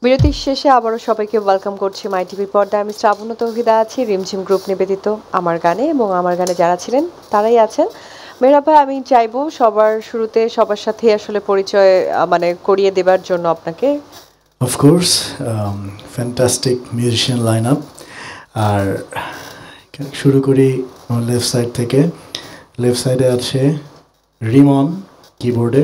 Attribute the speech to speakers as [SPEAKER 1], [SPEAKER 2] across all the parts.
[SPEAKER 1] বিরতির শেষে আবারও সবাইকে ওয়েলকাম করছি মাইটিভি পর্দায়। আমি শ্রাবণ তৌহিদা আছি রিমঝিম গ্রুপ নিবেদিত আমার গানে, এবং আমার গানে যারা ছিলেন তারাই আছেন। মেহরাব ভাই, আমি চাইবো সবার শুরুতে সবার সাথে আসলে পরিচয় করিয়ে দেবার জন্য আপনাকে।
[SPEAKER 2] Of course, fantastic musician line up. আর শুরু করি আমার লেফট সাইড থেকে। লেফট সাইডে আছে রিমন কিবোর্ডে,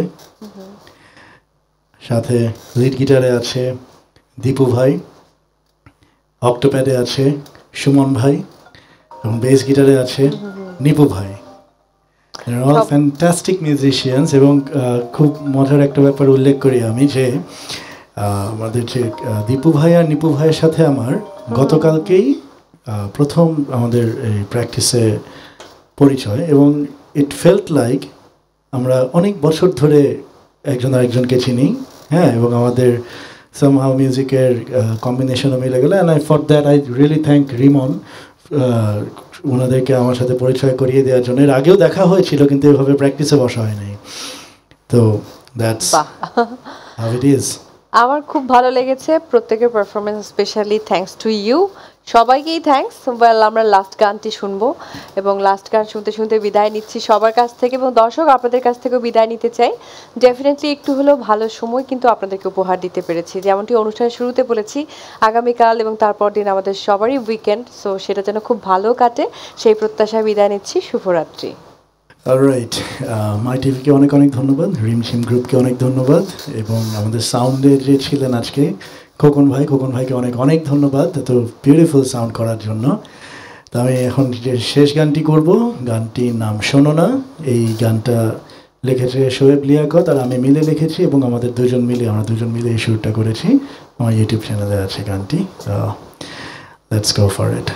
[SPEAKER 2] সাথে লিড গিটারে আছে দীপু ভাই, অক্টোপ্যাডে আছে সুমন ভাই, এবং বেস গিটারে আছে নিপু ভাই। All fantastic musicians. এবং খুব মজার একটা ব্যাপার উল্লেখ করি আমি, যে আমাদের যে দীপু ভাই আর নিপু ভাইয়ের সাথে আমার গতকালকেই প্রথম আমাদের এই প্র্যাকটিসে পরিচয়, এবং ইট ফেল্ট লাইক আমরা অনেক বছর ধরে একজন আরেকজনকে চিনি। হ্যাঁ, এবং আমাদের সামহাউ মিউজিকের কম্বিনেশনও মিলে গেল। And I for that I really thank Rimon ওনাদেরকে আমার সাথে পরিচয় করিয়ে দেওয়ার জন্য। এর আগেও দেখা হয়েছিল, কিন্তু এভাবে প্র্যাকটিসে বসা হয়নি। তো দ্যাটস হাউ ইট ইজ।
[SPEAKER 1] আমার খুব ভালো লেগেছে প্রত্যেকের performance, specially thanks to you. সবাইকেই থ্যাঙ্কস। ওয়েল, আমরা লাস্ট গানটি শুনবো, এবং লাস্ট গান শুনতে শুনতে বিদায় নিচ্ছি সবার কাছ থেকে, এবং দর্শক আপনাদের কাছ থেকেও বিদায় নিতে চাই। ডেফিনেটলি একটু হলেও ভালো সময় কিন্তু আপনাদেরকে উপহার দিতে পেরেছি। যেমনটি অনুষ্ঠানের শুরুতে বলেছি, আগামীকাল এবং তারপর দিন আমাদের সবারই উইকেন্ড, সো সেটা যেন খুব ভালো কাটে সেই প্রত্যাশায় বিদায় নিচ্ছি। শুভরাত্রি।
[SPEAKER 2] অলরাইট, মাই টিভিকে অনেক অনেক ধন্যবাদ, রিমঝিম গ্রুপকে অনেক ধন্যবাদ, এবং আমাদের সাউন্ডে যে ছিলেন আজকে খোকন ভাইকে অনেক অনেক ধন্যবাদ এত বিউটিফুল সাউন্ড করার জন্য। তো আমি এখন যে শেষ গানটি করব, গানটির নাম শোননা। এই গানটা লিখেছে শোয়েব লিয়াকত আর আমি মিলে লিখেছি, এবং আমরা দুজন মিলে এই শুটটা করেছি। আমার ইউটিউব চ্যানেলে আছে গানটি। Let's go for it.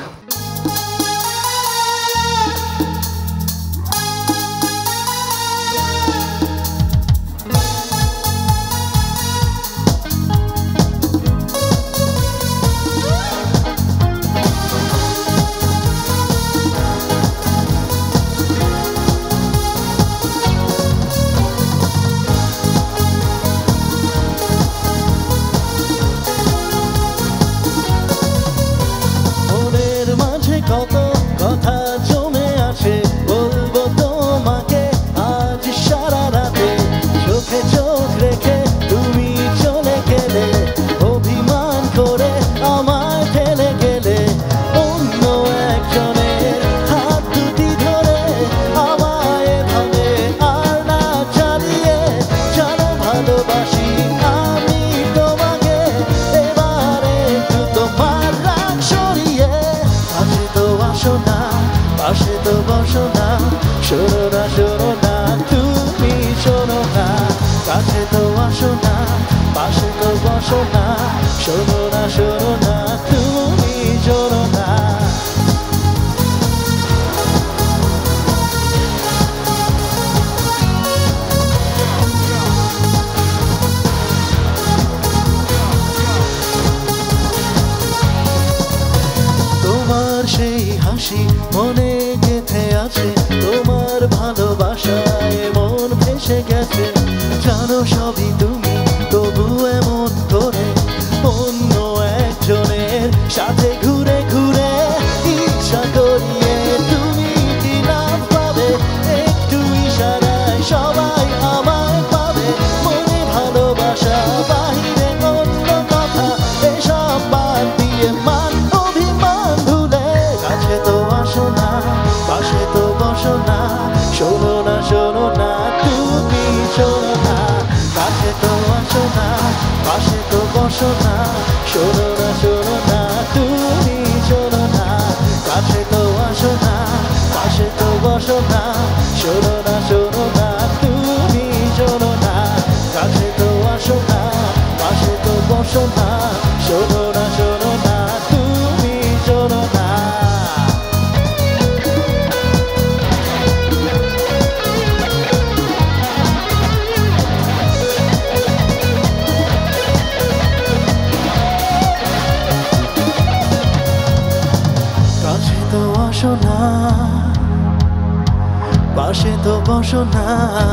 [SPEAKER 3] পাশে তো বসো না,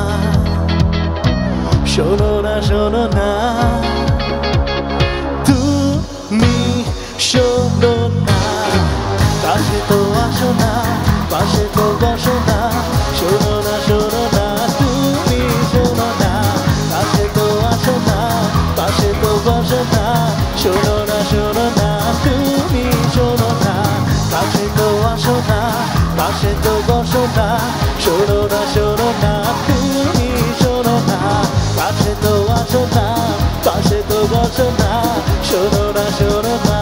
[SPEAKER 3] শোনো না শোনো না শোনো না